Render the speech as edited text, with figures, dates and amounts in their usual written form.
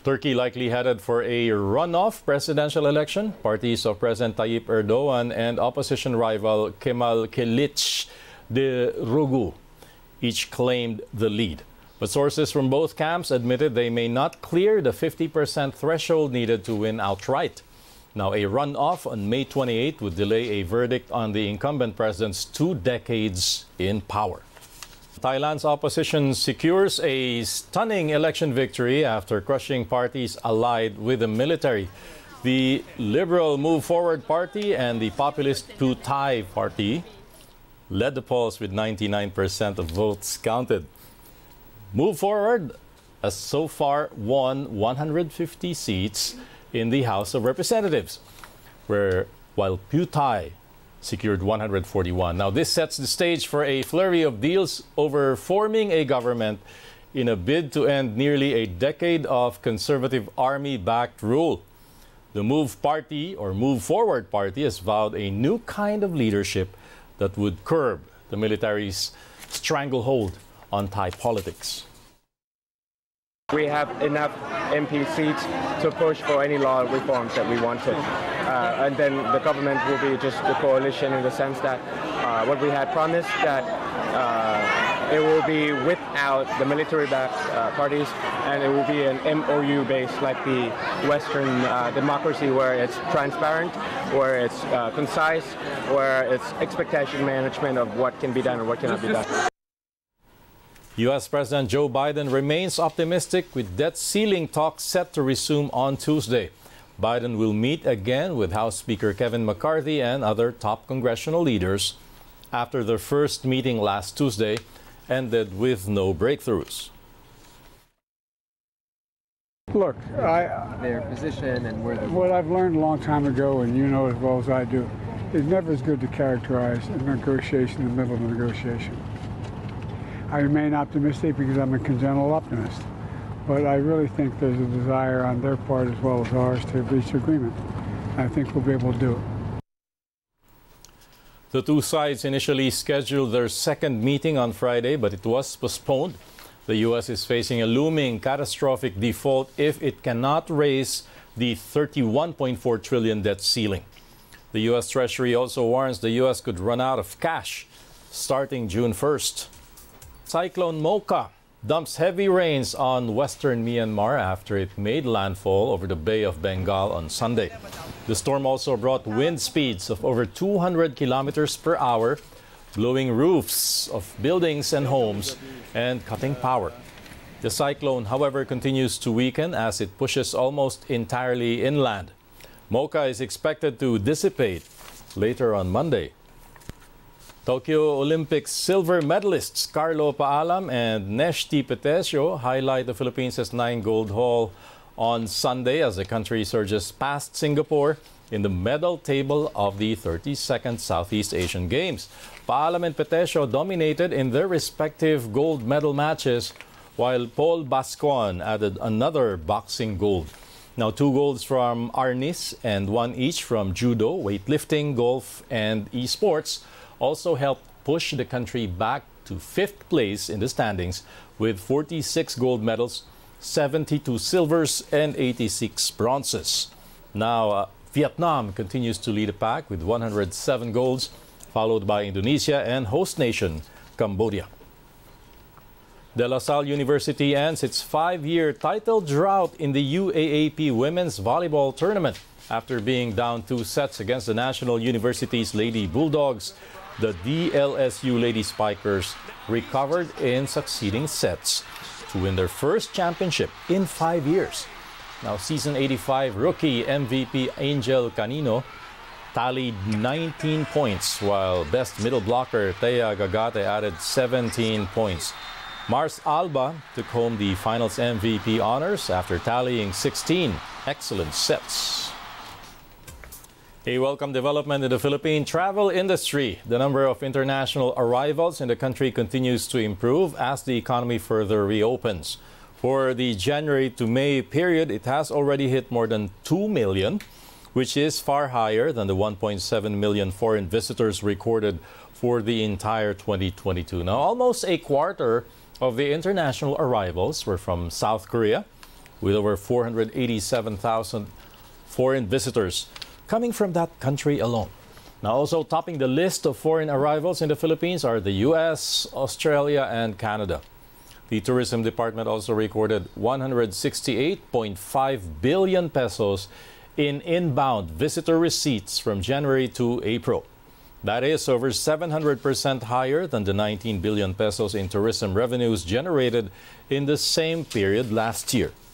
Turkey likely headed for a runoff presidential election. Parties of President Tayyip Erdogan and opposition rival Kemal Kılıçdaroğlu each claimed the lead. But sources from both camps admitted they may not clear the 50% threshold needed to win outright. Now, a runoff on May 28 would delay a verdict on the incumbent president's 2 decades in power. Thailand's opposition secures a stunning election victory after crushing parties allied with the military. The Liberal Move Forward Party and the populist Pheu Thai Party led the polls with 99% of votes counted. Move Forward has so far won 150 seats in the House of Representatives, while Pheu Thai secured 141. Now, this sets the stage for a flurry of deals over forming a government in a bid to end nearly a decade of conservative army-backed rule. The Move Party, or Move Forward Party, has vowed a new kind of leadership that would curb the military's stranglehold on Thai politics. We have enough MP seats to push for any law reforms that we wanted. And then the government will be just the coalition in the sense that what we had promised, that it will be without the military-backed parties, and it will be an MOU based like the Western democracy, where it's transparent, where it's concise, where it's expectation management of what can be done and what cannot be done. U.S. President Joe Biden remains optimistic with debt ceiling talks set to resume on Tuesday. Biden will meet again with House Speaker Kevin McCarthy and other top congressional leaders after their first meeting last Tuesday ended with no breakthroughs. Look, their position and where what I've learned a long time ago, and you know as well as I do, is never as good to characterize a negotiation in the middle of a negotiation. I remain optimistic because I'm a congenital optimist, but I really think there's a desire on their part as well as ours to reach agreement. I think we'll be able to do it. The two sides initially scheduled their second meeting on Friday, but it was postponed. The U.S. is facing a looming catastrophic default if it cannot raise the $31.4 trillion debt ceiling. The U.S. Treasury also warns the U.S. could run out of cash starting June 1st. Cyclone Mocha dumps heavy rains on western Myanmar after it made landfall over the Bay of Bengal on Sunday. The storm also brought wind speeds of over 200 kilometers per hour, blowing roofs of buildings and homes and cutting power. The cyclone, however, continues to weaken as it pushes almost entirely inland. Mocha is expected to dissipate later on Monday. Tokyo Olympics silver medalists Carlo Paalam and Neshti Petesio highlight the Philippines' 9-gold haul on Sunday as the country surges past Singapore in the medal table of the 32nd Southeast Asian Games. Paalam and Petesio dominated in their respective gold medal matches, while Paul Bascuan added another boxing gold. Now, 2 golds from Arnis and 1 each from judo, weightlifting, golf, and esports also helped push the country back to 5th place in the standings with 46 gold medals, 72 silvers, and 86 bronzes. Now, Vietnam continues to lead the pack with 107 golds, followed by Indonesia and host nation Cambodia. De La Salle University ends its 5-year title drought in the UAAP Women's Volleyball Tournament. After being down 2 sets against the National University's Lady Bulldogs, the DLSU Lady Spikers recovered in succeeding sets to win their first championship in 5 years. Now, season 85 rookie MVP Angel Canino tallied 19 points, while best middle blocker Thea Gagate added 17 points. Mars Alba took home the finals MVP honors after tallying 16 excellent sets. A welcome development in the Philippine travel industry. The number of international arrivals in the country continues to improve as the economy further reopens. For the January to May period, it has already hit more than 2 million, which is far higher than the 1.7 million foreign visitors recorded for the entire 2022. Now, almost a quarter of the international arrivals were from South Korea, with over 487,000 foreign visitors coming from that country alone. Now, also topping the list of foreign arrivals in the Philippines are the U.S., Australia, and Canada. The Tourism Department also recorded 168.5 billion pesos in inbound visitor receipts from January to April. That is over 700% higher than the 19 billion pesos in tourism revenues generated in the same period last year.